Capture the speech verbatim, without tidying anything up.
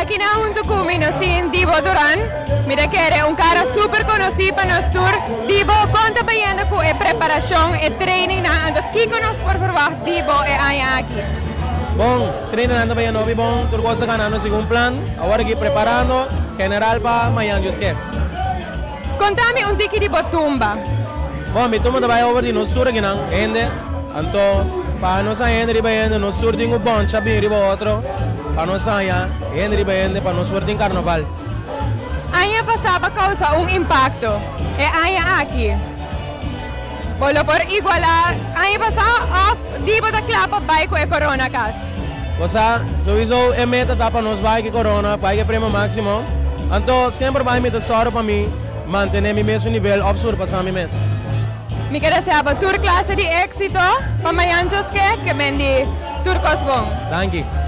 Aqui na junto comigo nós temos Divo Duran, mira que é um cara super conhecido para nós tour. Divo, conta para gente com a preparação e training na ando que nós por favor Divo é aí aqui. Bom, treinando bem novo bom, tudo coisa ganhando segundo plano, agora aqui preparando general para amanhã Deus quer. Conta-me um tique de Botumba. Bom, me tumba vai over de nós tour aqui não, ainda, então para nós ainda de bem, nós tour tem um bom chabir e outro. Para nós saia, ainda de bem, para nós for em carnaval. Aí passava causa um impacto. É aí aqui. Bolo por igualar, aí passava off, Divo da clapa vai com a corona cas. Você, sowieso é meta tá para nós vai que corona, vai que prêmio máximo. Então sempre vai me dar sorte para mim, manter meu mesmo nível, absurdo passar meu mês. Me quero saber tour classe de éxito, para amanhã que que mendi tour cosbon. Thank you.